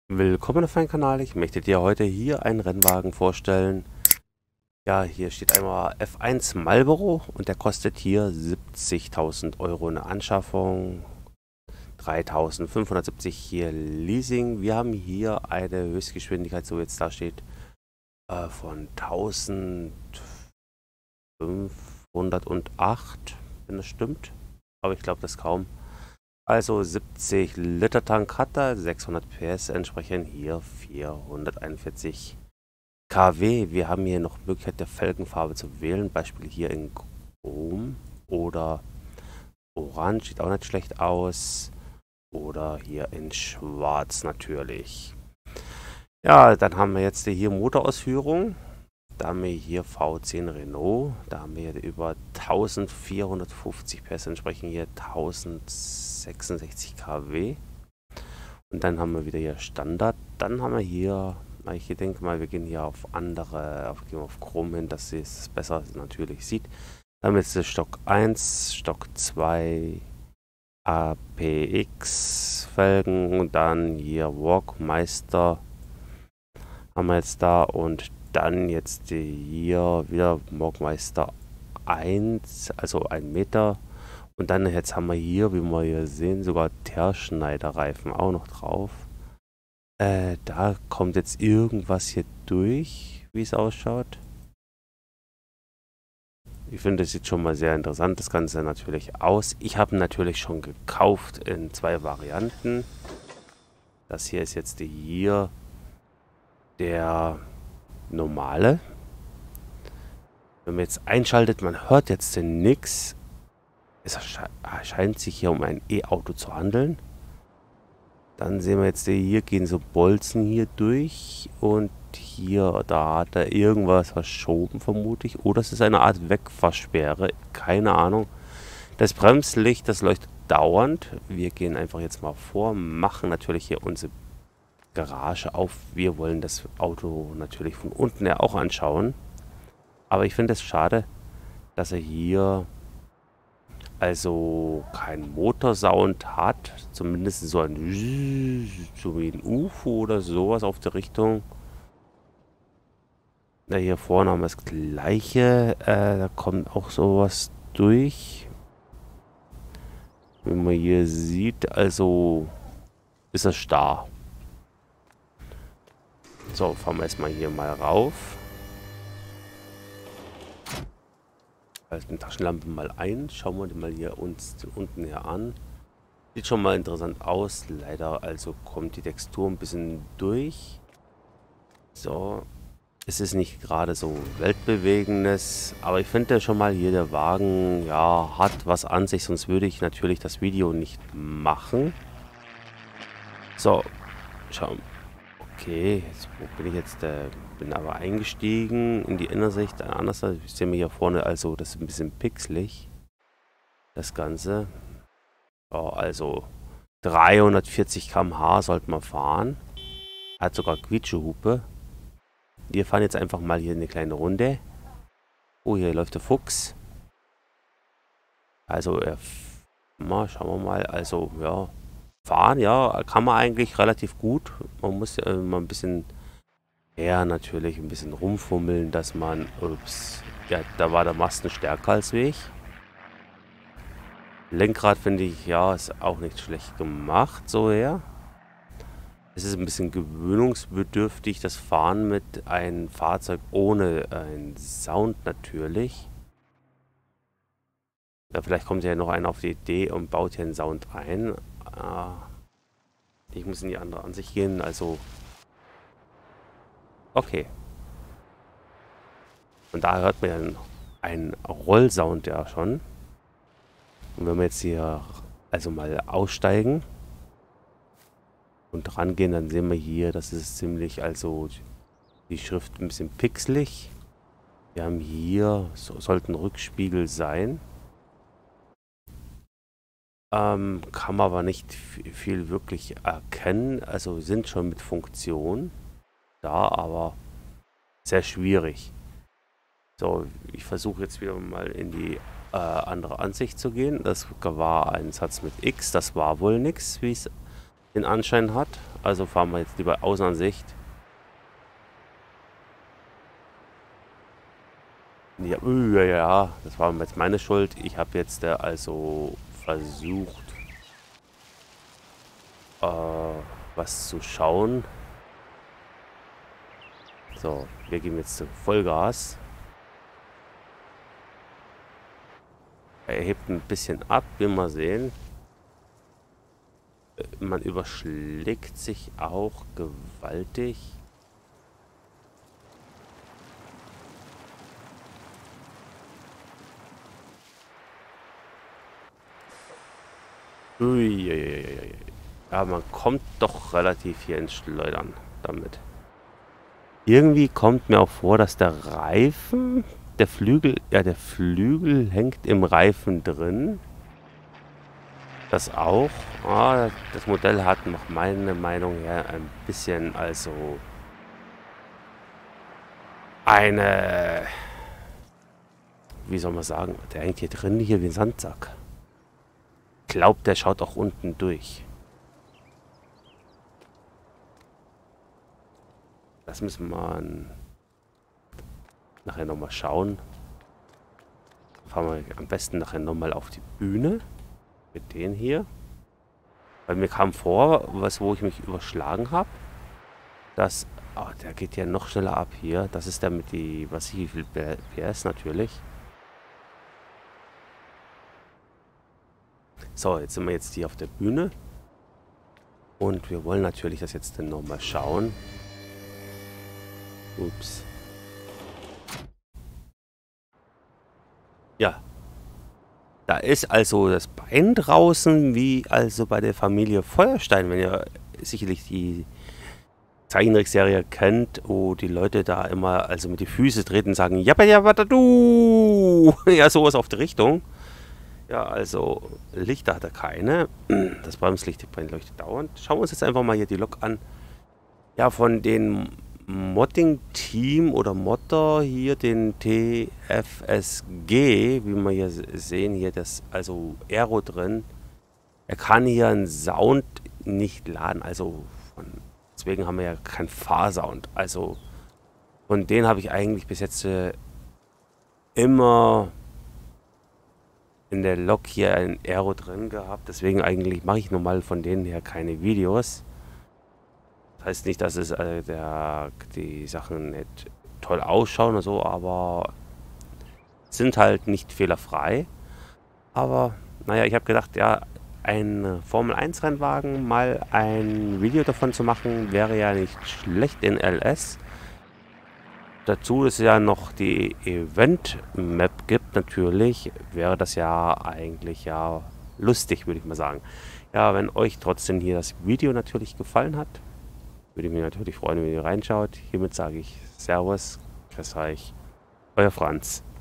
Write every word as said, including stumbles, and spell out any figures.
Willkommen auf meinem Kanal. Ich möchte dir heute hier einen Rennwagen vorstellen. Ja, hier steht einmal F eins Marlboro und der kostet hier siebzigtausend Euro eine Anschaffung, dreitausendfünfhundertsiebzig hier Leasing. Wir haben hier eine Höchstgeschwindigkeit, so jetzt da steht, äh, von eintausendfünfhundertacht, wenn das stimmt. Aber ich glaube das kaum. Also siebzig Liter Tank hat er, sechshundert P S, entsprechend hier vierhunderteinundvierzig KW. Wir haben hier noch Möglichkeit der Felgenfarbe zu wählen, Beispiel hier in Chrom oder Orange, sieht auch nicht schlecht aus. Oder hier in Schwarz natürlich. Ja, dann haben wir jetzt hier Motorausführung. Da haben wir hier V zehn Renault, da haben wir über eintausendvierhundertfünfzig P S, entsprechend hier tausendsechsundsechzig KW. Und dann haben wir wieder hier Standard. Dann haben wir hier, ich denke mal, wir gehen hier auf andere, auf, gehen wir auf Chrom hin, dass es besser natürlich sieht. Dann haben wir jetzt Stock eins, Stock zwei, A P X Felgen und dann hier Walkmeister haben wir jetzt da und dann jetzt hier wieder Walkmeister eins, also ein Meter. Und dann jetzt haben wir hier, wie wir hier sehen, sogar Terschneider-Reifen auch noch drauf. Äh, da kommt jetzt irgendwas hier durch, wie es ausschaut. Ich finde, das sieht schon mal sehr interessant, das Ganze natürlich aus. Ich habe natürlich schon gekauft in zwei Varianten. Das hier ist jetzt die hier der normale. Wenn man jetzt einschaltet, man hört jetzt nichts. Es scheint sich hier um ein E-Auto zu handeln. Dann sehen wir jetzt, hier gehen so Bolzen hier durch. Und hier, da hat er irgendwas verschoben, vermute ich. Oder es ist eine Art Wegfahrsperre. Keine Ahnung. Das Bremslicht, das leuchtet dauernd. Wir gehen einfach jetzt mal vor, machen natürlich hier unsere Garage auf. Wir wollen das Auto natürlich von unten her auch anschauen. Aber ich finde es schade, dass er hier also keinen Motorsound hat. Zumindest so ein so wie ein U F O oder sowas auf der Richtung. Na, hier vorne haben wir das gleiche. Äh, da kommt auch sowas durch. Wie man hier sieht, also ist er starr. So, fahren wir erstmal hier mal rauf. Die Taschenlampe mal ein. Schauen wir die mal hier uns unten her an. Sieht schon mal interessant aus. Leider also kommt die Textur ein bisschen durch. So. Es ist nicht gerade so weltbewegendes. Aber ich finde schon mal hier der Wagen, ja, hat was an sich. Sonst würde ich natürlich das Video nicht machen. So. Schauen. Okay, jetzt, wo bin ich jetzt? Äh, bin aber eingestiegen in die Innensicht. Anders sehen wir hier vorne, also das ist ein bisschen pixelig. Das Ganze. Oh, also dreihundertvierzig Kilometer pro Stunde sollte man fahren. Hat sogar Quietschehupe. Wir fahren jetzt einfach mal hier eine kleine Runde. Oh, hier läuft der Fuchs. Also, äh, mal, schauen wir mal. Also, ja. Fahren, ja, kann man eigentlich relativ gut. Man muss ja immer ein bisschen, ja, natürlich ein bisschen rumfummeln, dass man, ups, ja, da war der Masten stärker als ich. Lenkrad finde ich, ja, ist auch nicht schlecht gemacht, so her. Es ist ein bisschen gewöhnungsbedürftig, das Fahren mit einem Fahrzeug ohne einen Sound natürlich. Ja, vielleicht kommt ja noch einer auf die Idee und baut hier einen Sound ein. Ich muss in die andere Ansicht gehen, also okay. Und da hört man ja einen Rollsound ja schon. Und wenn wir jetzt hier also mal aussteigen und rangehen, dann sehen wir hier, das ist ziemlich, also die Schrift ein bisschen pixelig. Wir haben hier, so, sollten Rückspiegel sein. Ähm, kann man aber nicht viel wirklich erkennen. Also sind schon mit Funktion da, aber sehr schwierig. So, ich versuche jetzt wieder mal in die äh, andere Ansicht zu gehen. Das war ein Satz mit X, das war wohl nichts, wie es den Anschein hat. Also fahren wir jetzt lieber Außenansicht. Ja, uh, ja, ja, das war jetzt meine Schuld. Ich habe jetzt äh, also versucht, äh, was zu schauen. So, wir geben jetzt Vollgas. Er hebt ein bisschen ab, wie wir sehen. Man überschlägt sich auch gewaltig. Uiuiui. Ja, man kommt doch relativ hier ins Schleudern damit. Irgendwie kommt mir auch vor, dass der Reifen, der Flügel, ja, der Flügel hängt im Reifen drin. Das auch. Ah, das Modell hat noch meine Meinung her ein bisschen, also eine, wie soll man sagen, der hängt hier drin, hier wie ein Sandsack. Ich glaube, der schaut auch unten durch. Das müssen wir nachher nochmal schauen. Fahren wir am besten nachher nochmal auf die Bühne. Mit denen hier. Weil mir kam vor, was wo ich mich überschlagen habe. Das. Oh, der geht ja noch schneller ab hier. Das ist der mit die. Was wie viel P S natürlich. So, jetzt sind wir jetzt hier auf der Bühne. Und wir wollen natürlich das jetzt dann nochmal schauen. Ups. Ja. Da ist also das Bein draußen, wie also bei der Familie Feuerstein, wenn ihr sicherlich die Zeichentrickserie kennt, wo die Leute da immer also mit die Füße treten und sagen, ja, ja, warte du. Ja, sowas auf die Richtung. Ja, also Lichter hat er keine. Das Bremslicht leuchtet dauernd. Schauen wir uns jetzt einfach mal hier die Lok an. Ja, von den Modding-Team oder Modder hier, den T F S G, wie wir hier sehen, hier das, also Aero drin. Er kann hier einen Sound nicht laden, also von, deswegen haben wir ja keinen Fahrsound. Also von denen habe ich eigentlich bis jetzt äh, immer in der Lok hier ein Aero drin gehabt. Deswegen eigentlich mache ich normal von denen her keine Videos. Heißt nicht, dass es äh, der, die Sachen nicht toll ausschauen oder so, aber sind halt nicht fehlerfrei. Aber naja, ich habe gedacht, ja, ein Formel eins Rennwagen, mal ein Video davon zu machen, wäre ja nicht schlecht in L S. Dazu ist ja noch die Event-Map gibt natürlich, wäre das ja eigentlich ja lustig, würde ich mal sagen. Ja, wenn euch trotzdem hier das Video natürlich gefallen hat, würde ich mich natürlich freuen, wenn ihr reinschaut. Hiermit sage ich Servus, grüß euch, euer Franz.